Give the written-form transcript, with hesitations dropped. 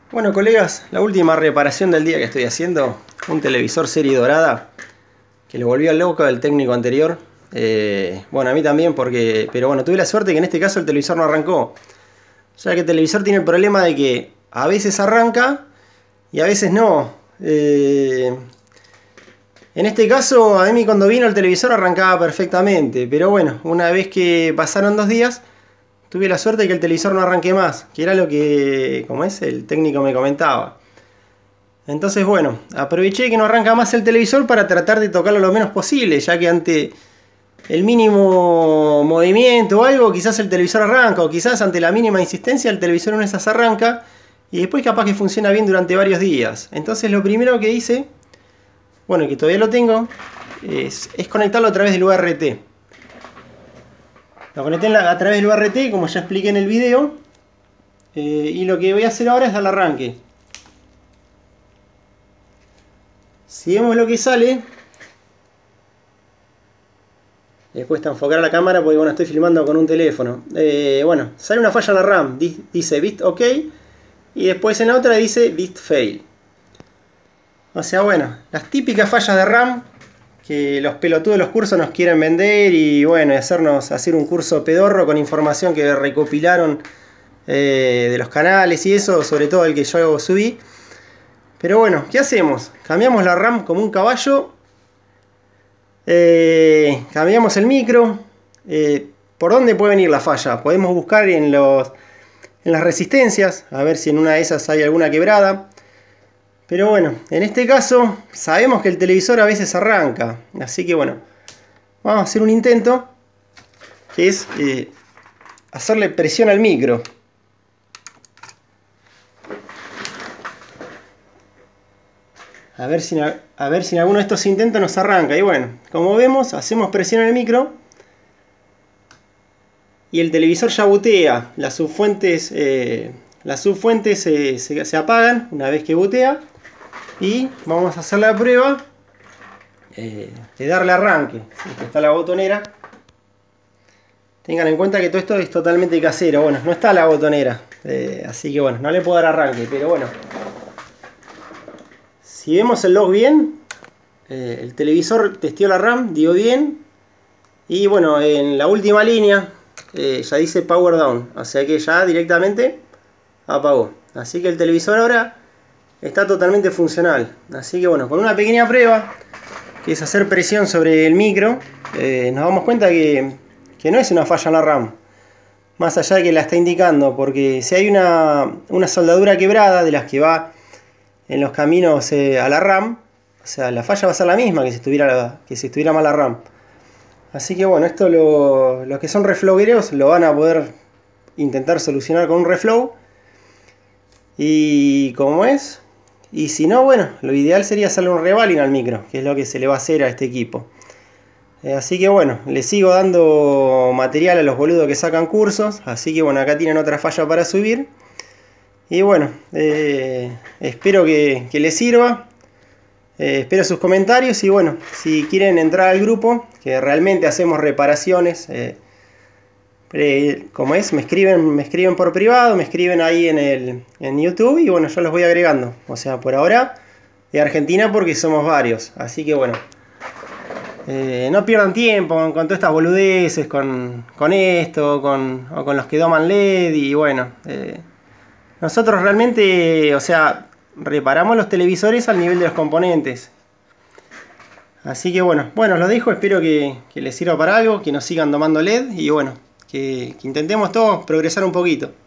Bueno, colegas, la última reparación del día que estoy haciendo, un televisor serie dorada que lo volvió loco del técnico anterior. Bueno, a mí también pero bueno, tuve la suerte que en este caso el televisor no arrancó. Ya que el televisor tiene el problema de que a veces arranca y a veces no. En este caso, a mí cuando vino el televisor arrancaba perfectamente, pero bueno, una vez que pasaron 2 días, tuve la suerte de que el televisor no arranque más, que era lo que, el técnico me comentaba. Entonces, bueno, aproveché que no arranca más el televisor para tratar de tocarlo lo menos posible, ya que ante el mínimo movimiento o algo, quizás el televisor arranca, o quizás ante la mínima insistencia el televisor en esas arranca, y después capaz que funciona bien durante varios días. Entonces lo primero que hice, bueno, y que todavía lo tengo, es conectarlo a través del URT. Lo conecté a través del URT, como ya expliqué en el video. Y lo que voy a hacer ahora es darle arranque. Si vemos lo que sale, después de enfocar a la cámara porque bueno, estoy filmando con un teléfono. Bueno, sale una falla en la RAM, dice bit OK, y después en la otra dice bit fail. O sea, bueno, las típicas fallas de RAM que los pelotudos de los cursos nos quieren vender y bueno, hacer un curso pedorro con información que recopilaron de los canales y eso, sobre todo el que yo subí. Pero bueno, ¿qué hacemos? Cambiamos la RAM como un caballo, cambiamos el micro. ¿Por dónde puede venir la falla? Podemos buscar en las resistencias, a ver si en una de esas hay alguna quebrada. Pero bueno, en este caso sabemos que el televisor a veces arranca. Así que bueno, vamos a hacer un intento, que es hacerle presión al micro. A ver si en alguno de estos intentos nos arranca. Y bueno, como vemos, hacemos presión en el micro y el televisor ya butea. Las subfuentes se apagan una vez que butea. Y vamos a hacer la prueba de darle arranque. Aquí está la botonera. Tengan en cuenta que todo esto es totalmente casero. Bueno, no está la botonera, así que bueno, no le puedo dar arranque. Pero bueno, si vemos el log bien, el televisor testeó la RAM, dio bien. Y bueno, en la última línea ya dice power down, o sea que ya directamente apagó. Así que el televisor ahora está totalmente funcional. Así que bueno, con una pequeña prueba, que es hacer presión sobre el micro, nos damos cuenta que no es una falla en la RAM, más allá de que la está indicando, porque si hay una soldadura quebrada de las que va en los caminos a la RAM, o sea, la falla va a ser la misma que si estuviera mal la RAM. Así que bueno, esto los que son reflogueros lo van a poder intentar solucionar con un reflow. Y como es, y si no, bueno, lo ideal sería hacerle un revaling al micro, que es lo que se le va a hacer a este equipo. Así que bueno, le sigo dando material a los boludos que sacan cursos. Así que bueno, acá tienen otra falla para subir. Y bueno, espero que les sirva. Espero sus comentarios y bueno, si quieren entrar al grupo, que realmente hacemos reparaciones, como es, me escriben por privado, me escriben ahí en YouTube y bueno, yo los voy agregando. O sea, por ahora de Argentina porque somos varios. Así que bueno, no pierdan tiempo con todas estas boludeces, con esto, o con los que doman LED. Y bueno, nosotros realmente, o sea, reparamos los televisores al nivel de los componentes. Así que bueno, los dejo, espero que les sirva para algo, que nos sigan domando LED y bueno, que intentemos todos progresar un poquito.